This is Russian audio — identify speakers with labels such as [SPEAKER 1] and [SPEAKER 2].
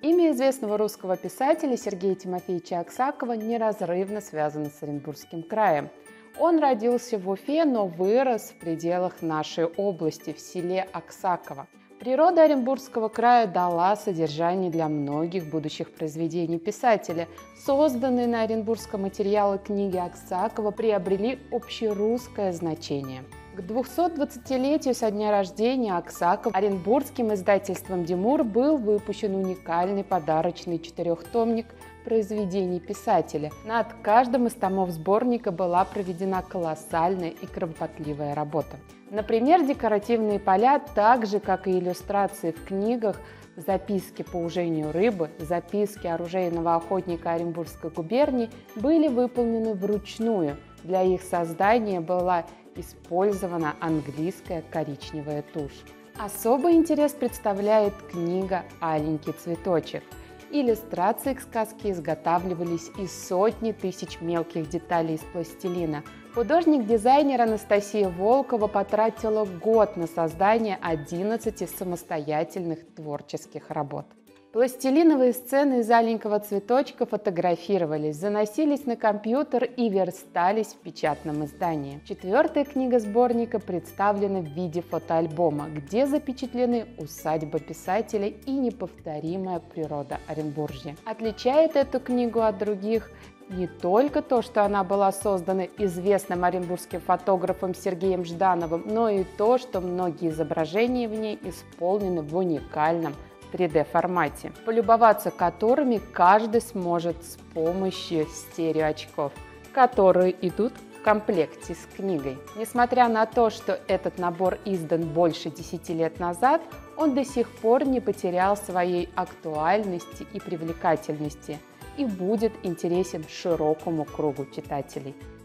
[SPEAKER 1] Имя известного русского писателя Сергея Тимофеевича Аксакова неразрывно связано с Оренбургским краем. Он родился в Уфе, но вырос в пределах нашей области, в селе Аксаково. Природа Оренбургского края дала содержание для многих будущих произведений писателя. Созданные на оренбургском материалы книги Аксакова приобрели общерусское значение. К 220-летию со дня рождения Аксакова оренбургским издательством «Димур» был выпущен уникальный подарочный четырехтомник произведений писателя. Над каждым из томов сборника была проведена колоссальная и кропотливая работа. Например, декоративные поля, так же, как и иллюстрации в книгах, записки по ужению рыбы, записки оружейного охотника Оренбургской губернии были выполнены вручную. Для их создания была использована английская коричневая тушь. Особый интерес представляет книга «Аленький цветочек». Иллюстрации к сказке изготавливались из сотни тысяч мелких деталей из пластилина. Художник-дизайнер Анастасия Волкова потратила год на создание 11 самостоятельных творческих работ. Пластилиновые сцены из «Аленького цветочка» фотографировались, заносились на компьютер и верстались в печатном издании. Четвертая книга сборника представлена в виде фотоальбома, где запечатлены усадьба писателя и неповторимая природа Оренбуржья. Отличает эту книгу от других не только то, что она была создана известным оренбургским фотографом Сергеем Ждановым, но и то, что многие изображения в ней исполнены в уникальном 3D-формате, полюбоваться которыми каждый сможет с помощью стереоочков, которые идут в комплекте с книгой. Несмотря на то, что этот набор издан больше 10 лет назад, он до сих пор не потерял своей актуальности и привлекательности и будет интересен широкому кругу читателей.